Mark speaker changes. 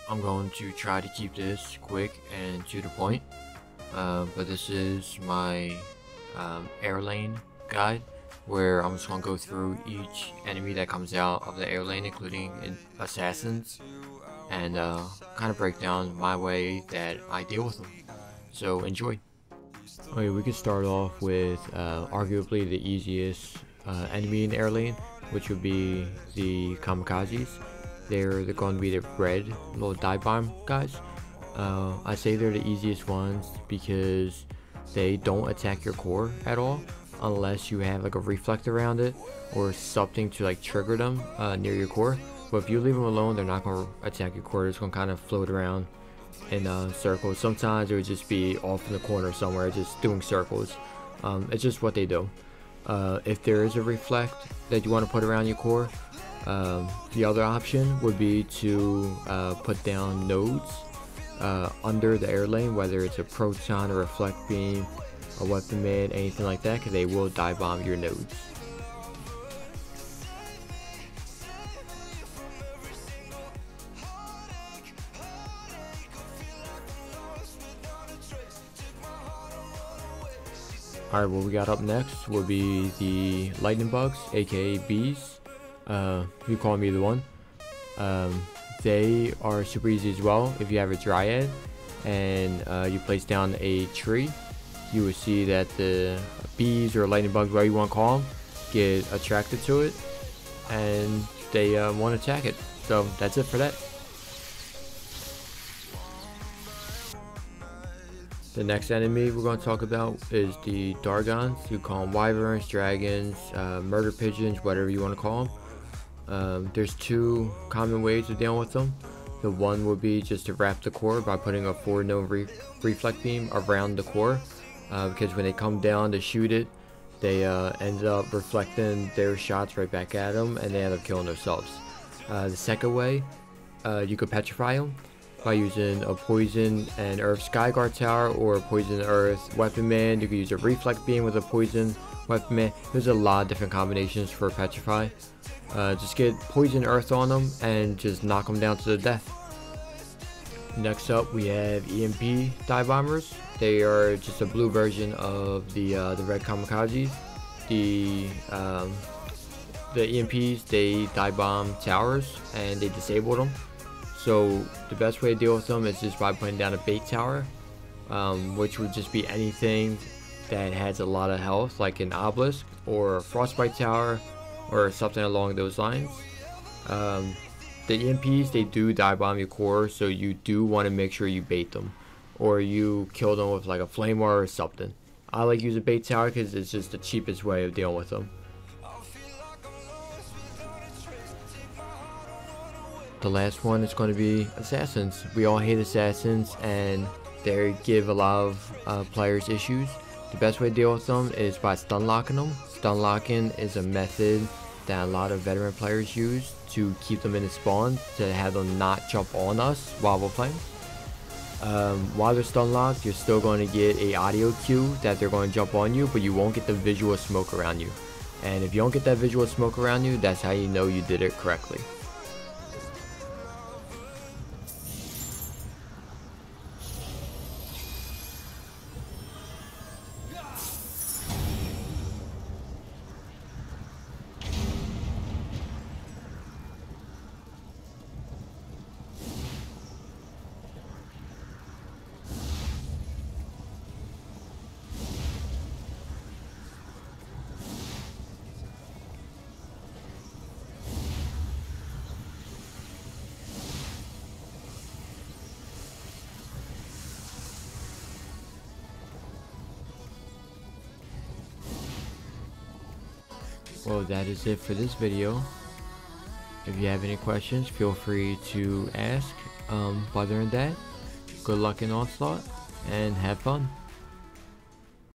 Speaker 1: I'm going to try to keep this quick and to the point. But this is my air lane guide, where I'm just going to go through each enemy that comes out of the air lane, including assassins, and kind of break down my way that I deal with them. So enjoy. Okay, we could start off with arguably the easiest enemy in air lane, which would be the kamikazes. They're going to be the red little dive bomb guys. I say they're the easiest ones because they don't attack your core at all unless you have like a reflect around it or something to like trigger them near your core. But if you leave them alone, they're not going to attack your core. They're just going to kind of float around in circles. Sometimes it would just be off in the corner somewhere just doing circles. It's just what they do. If there is a reflect that you want to put around your core, the other option would be to put down nodes under the air lane, whether it's a proton, a reflect beam, a weapon man, anything like that, because they will dive bomb your nodes. Alright, what we got up next will be the lightning bugs, aka bees. You call them either one. They are super easy as well. If you have a dryad and you place down a tree, you will see that the bees or lightning bugs, whatever you want to call them, get attracted to it and they want to attack it. So that's it for that. The next enemy we're going to talk about is the Dargons. You call them wyverns, dragons, murder pigeons, whatever you want to call them. There's two common ways of dealing with them. The one would be just to wrap the core by putting a 4-node reflect beam around the core, because when they come down to shoot it, they end up reflecting their shots right back at them and they end up killing themselves. The second way, you could petrify them by using a poison and earth skyguard tower or a poison earth weapon man. You could use a reflect beam with a poison weapon man. There's a lot of different combinations for petrify. Just get poison earth on them and just knock them down to the death. Next up we have EMP dive bombers. They are just a blue version of the red kamikazes. The EMPs, they dive bomb towers and they disable them. So the best way to deal with them is just by putting down a bait tower, which would just be anything that has a lot of health, like an obelisk or a frostbite tower or something along those lines. The EMPs, they do dive bomb your core, so you do want to make sure you bait them or you kill them with like a flame or something. I like using bait tower because it's just the cheapest way of dealing with them. The last one is going to be assassins. We all hate assassins and they give a lot of players issues. The best way to deal with them is by stun locking them. Stun locking is a method that a lot of veteran players use to keep them in the spawn, to have them not jump on us while we're playing. While they're stun locked, you're still going to get a audio cue that they're going to jump on you, but you won't get the visual smoke around you. And if you don't get that visual smoke around you, that's how you know you did it correctly. Well, that is it for this video. If you have any questions, feel free to ask. Other than that, good luck in Onslaught and have fun.